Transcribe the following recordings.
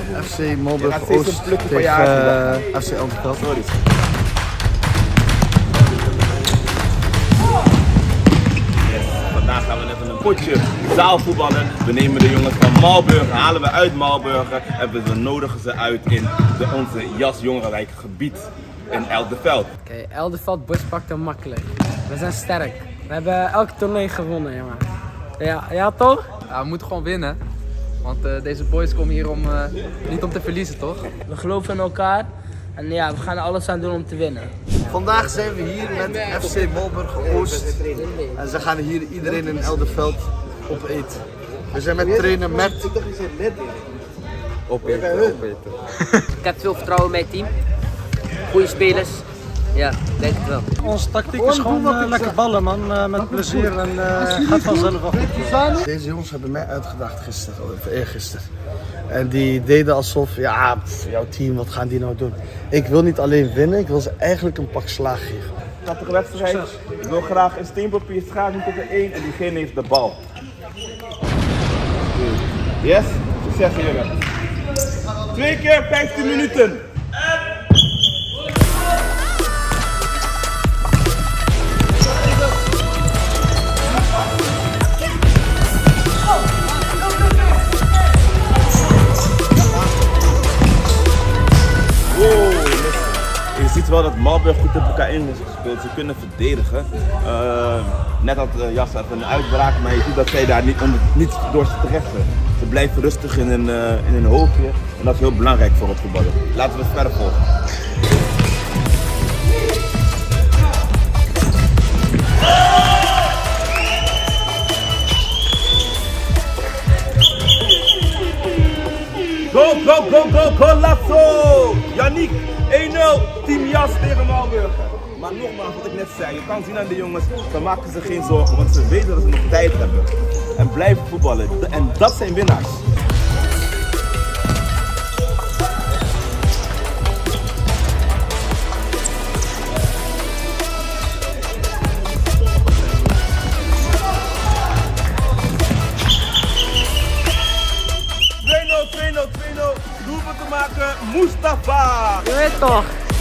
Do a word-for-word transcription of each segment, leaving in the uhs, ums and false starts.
F C Malburg Oost tegen uh, F C Elderveld. Sorry. Yes, vandaag gaan we even een potje zaalvoetballen. We nemen de jongens van Malburg, halen we uit Malburg en we nodigen ze uit in de, onze Jas Jongerenwijk gebied in Elderveld. Oké, okay, Elderveld boys pakt hem makkelijk. We zijn sterk. We hebben elke toernooi gewonnen, jongen. Ja, ja toch? Ja, we moeten gewoon winnen. Want uh, deze boys komen hier om, uh, niet om te verliezen, toch? We geloven in elkaar. En ja, we gaan er alles aan doen om te winnen. Vandaag zijn we hier met F C Malburg Oost. En ze gaan hier iedereen in Elderveld opeten. We zijn met trainer Mert. Opeten, opeten. Ik heb veel vertrouwen in mijn team. Goede spelers. Ja, denk het wel. Onze tactiek is gewoon uh, lekker ballen, man. Uh, met plezier en uh, gaat vanzelf af. Deze jongens hebben mij uitgedaagd gisteren, of eergisteren. En die deden alsof, ja, pff, jouw team, wat gaan die nou doen? Ik wil niet alleen winnen, ik wil ze eigenlijk een pak slaag geven. Prachtige wedstrijd. Ik wil graag een steenpapier schaken tegen één en diegene heeft de bal. Yes, succes jullie. Twee keer vijftien minuten. Je ziet wel dat Malburg goed op elkaar in is gespeeld. Ze kunnen verdedigen. Uh, net had uh, Jas even een uitbraak, maar je ziet dat zij daar niet, onder, niet door stressen. Ze blijven rustig in een, uh, in een hoofdje en dat is heel belangrijk voor het voetballen. Laten we het verder volgen. Go, go, go, go, go, Lasso! Yannick, één nul, team Jas tegen Malburg. Maar nogmaals, wat ik net zei, je kan zien aan de jongens, ze maken zich geen zorgen, want ze weten dat ze nog tijd hebben. En blijven voetballen, en dat zijn winnaars. twee nul, twee nul, doelpunt te maken, Mustafa! Je weet toch?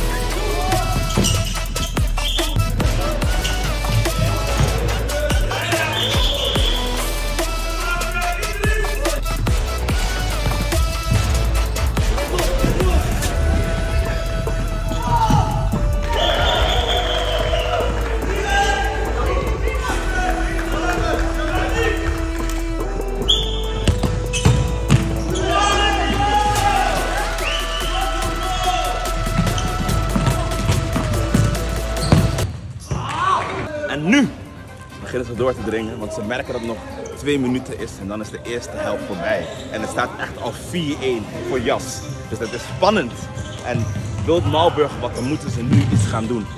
En nu beginnen ze door te dringen, want ze merken dat het nog twee minuten is en dan is de eerste helft voorbij. En het staat echt al vier één voor Jas. Dus dat is spannend. En wil Malburg wat, dan moeten ze nu iets gaan doen.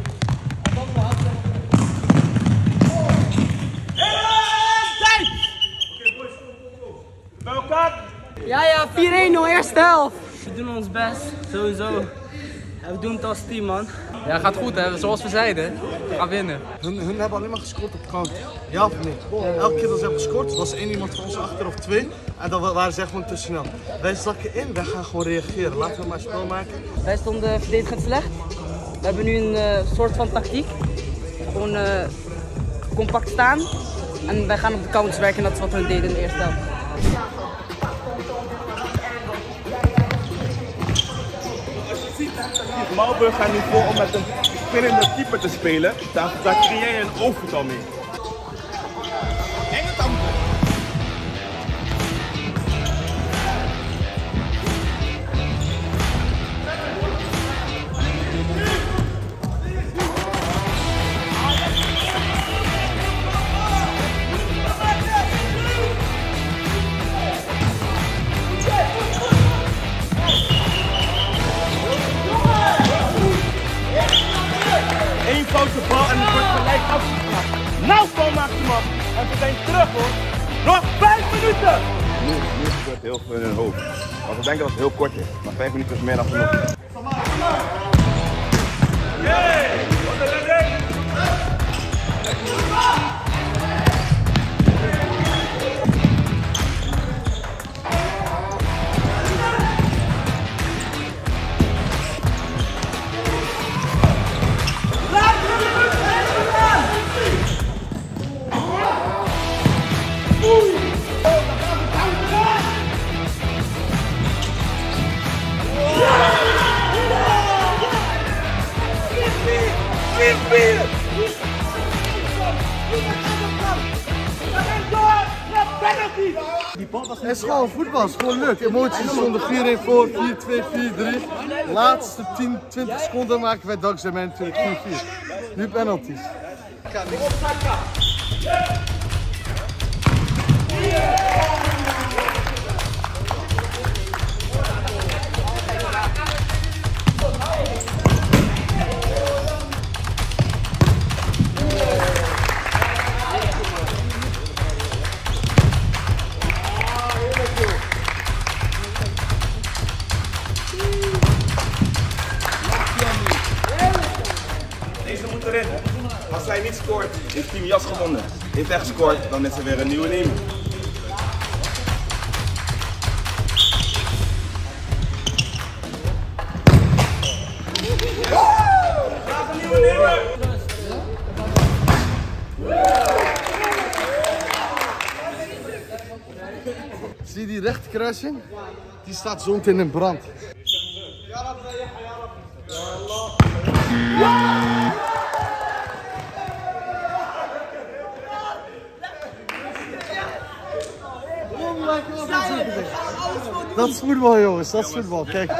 Bij elkaar! Ja, ja, vier één nul, eerste helft. We doen ons best, sowieso. En we doen het als team, man. Ja, gaat goed, hè? Zoals we zeiden. We gaan winnen. Hun, hun hebben alleen maar gescoord op counter. Ja of niet? Elke keer dat ze hebben gescoord, was één iemand van ons achter of twee. En dan waren ze gewoon te snel. Wij zakken in, wij gaan gewoon reageren. Laten we maar spel maken. Wij stonden verdedigend slecht. We hebben nu een uh, soort van tactiek. Gewoon uh, compact staan. En wij gaan op de counters werken en dat is wat we deden in de eerste helft. Malburg gaat nu voor om met een spinnende keeper te spelen. Daar, daar creëer je een overtal mee. Enge tam. Eén foute bal en het wordt gelijk afgeslagen. Nou, Paul maakt hem af. En we zijn terug, hoor. Nog vijf minuten! Nu, nu gebeurt heel veel in hun hoofd. Want we denken dat het heel kort is. Maar vijf minuten is meer dan genoeg. Yay! Wat een redding! Het is gewoon voetbal, het is gewoon leuk. Emoties stonden vier één voor, vier twee, vier drie. Laatste tien, twintig seconden maken wij dankzij mij natuurlijk vier vier. Nu penalties. Deze moet erin. Als hij niet scoort, heeft team Jas gewonnen. Heeft hij gescoord, dan is er weer een nieuwe nemen. Graag een nieuwe nemen! Zie je die rechterkruising? Die staat zo meteen in brand. Dat is voetbal, jongens, dat is voetbal. Kijk.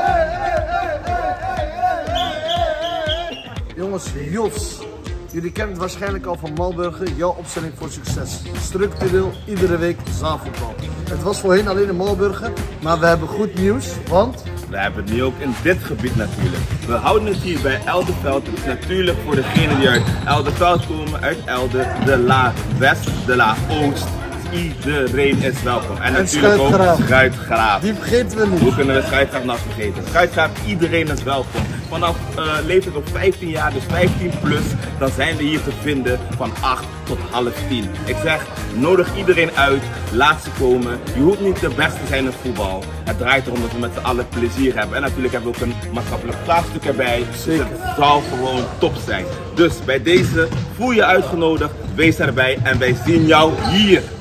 Jongens, Jos. Jullie kennen het waarschijnlijk al van Malburgen, jouw opstelling voor succes. Structureel, iedere week zaalvoetbal. Het was voorheen alleen in Malburgen, maar we hebben goed nieuws, want... We hebben het nu ook in dit gebied natuurlijk. We houden het hier bij Elderveld. Het is natuurlijk voor degenen die uit Elderveld komen, uit Elder, de La West, de La Oost. Iedereen is welkom. En, en natuurlijk ook Schuitgraaf. Die vergeten we niet. Hoe kunnen we Schuitgraaf nou vergeten? Schuitgraaf, iedereen is welkom. Vanaf uh, leeftijd op vijftien jaar, dus vijftien plus, dan zijn we hier te vinden van acht tot half tien. Ik zeg, nodig iedereen uit, laat ze komen. Je hoeft niet de beste te zijn in voetbal. Het draait erom dat we met z'n allen plezier hebben. En natuurlijk hebben we ook een maatschappelijk vraagstuk erbij. Zeker. Dus het zal gewoon top zijn. Dus bij deze, voel je uitgenodigd, wees erbij en wij zien jou hier.